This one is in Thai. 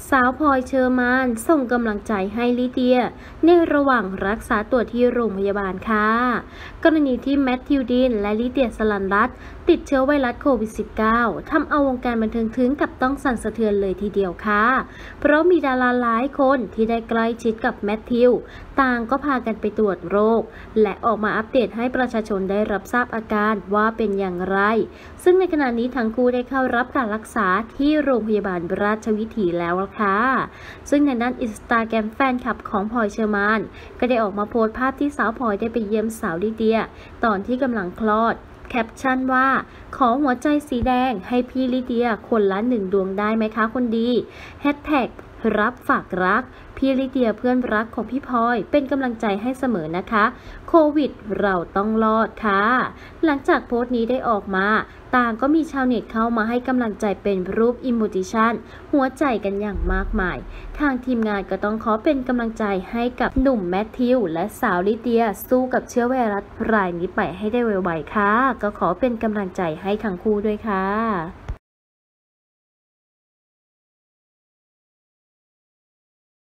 สาวพลอยเชอร์มานส่งกำลังใจให้ลิเดียในระหว่างรักษาตัวที่โรงพยาบาลค่ะกรณีที่แมทธิวดีนและลิเดียสลันรัตน์ติดเชื้อไวรัสโควิด -19 ทำเอาวงการบันเทิงถึงกับต้องสั่นสะเทือนเลยทีเดียวค่ะเพราะมีดาราหลายคนที่ได้ใกล้ชิดกับแมทธิวต่างก็พากันไปตรวจโรคและออกมาอัปเดตให้ประชาชนได้รับทราบอาการว่าเป็นอย่างไรซึ่งในขณะนี้ทั้งคู่ได้เข้ารับการรักษาที่โรงพยาบาลราชวิถีแล้วค่ะซึ่งในด้านอินสตาแกรมแฟนคลับของพลอยเชอร์มานก็ได้ออกมาโพสต์ภาพที่สาวพลอยได้ไปเยี่ยมสาวลิเดียตอนที่กำลังคลอดแคปชั่นว่าขอหัวใจสีแดงให้พี่ลิเดียคนละ1 ดวงได้ไหมคะคนดีแฮชแท็กรับฝากรักพี่ลิเดียเพื่อนรักของพี่พลอยเป็นกำลังใจให้เสมอนะคะโควิดเราต้องรอดค่ะหลังจากโพสต์นี้ได้ออกมาต่างก็มีชาวเน็ตเข้ามาให้กำลังใจเป็นรูปอิโมจิชันหัวใจกันอย่างมากมายทางทีมงานก็ต้องขอเป็นกำลังใจให้กับหนุ่มแมทธิวและสาวลิเดียสู้กับเชื้อไวรัสรายนี้ไปให้ได้ไวๆค่ะก็ขอเป็นกำลังใจให้ทั้งคู่ด้วยค่ะ